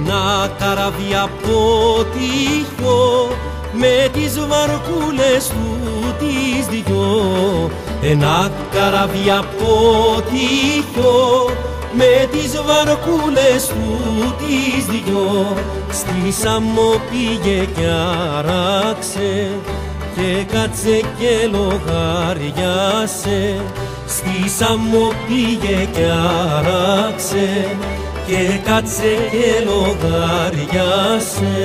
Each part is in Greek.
ένα καράβι από τυχιό με τις βαρκούλες του τις δυο. Ένα καράβι από τυχιό με τις βαρκούλες του τις δυο. Στη Σάμο πήγε κι άραξε και κάτσε και λογαριάσε. Στη Σάμο πήγε κι άραξε και κάτσε και λογαριάσε.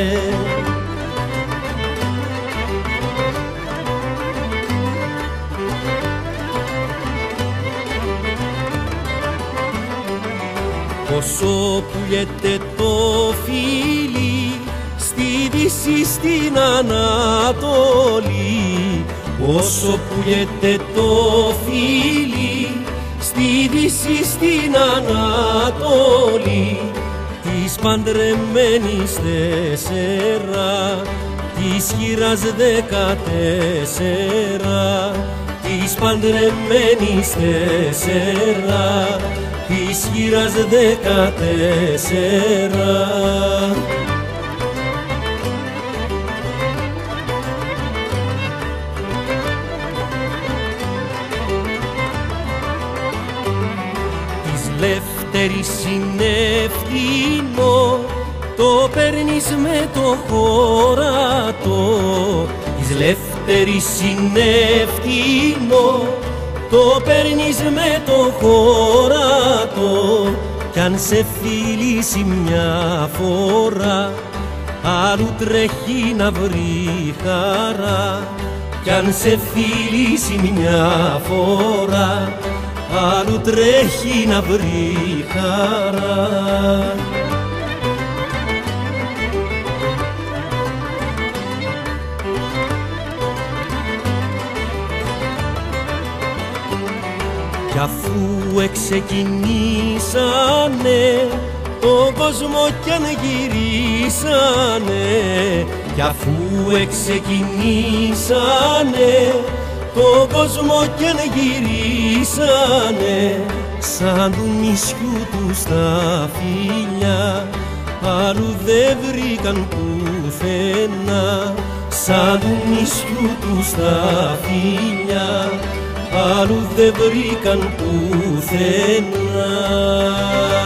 Όσο πουλιέται το φύλλι στη Δύση στην Ανατολή, όσο πουλιέται το φύλλι στη Δύση στην Ανατολή, της παντρεμένης 4, της χείρας 14, της παντρεμένης 4, της χείρας 14. Της Λεύτερης είναι φτηνό, το παίρνεις με το χωρατό. Της Λεύτερης είναι φτηνό, το παίρνεις με το χωρατό. Κι αν σε φιλήσει μια φορά, άλλου τρέχει να βρει χαρά. Κι αν σε φιλήσει μια φορά, άλλου τρέχει να βρει χαρά. Κι αφού εξεκινήσανε τον κόσμο κι αν γυρίσανε, κι αφού εξεκινήσανε τον κόσμο κι αν γυρίσανε, σαν του νησιού τους τα φίλια άλλου δεν βρήκαν πουθενά. Σαν του νησιού τους τα φίλια άλλου δεν βρήκαν πουθενά.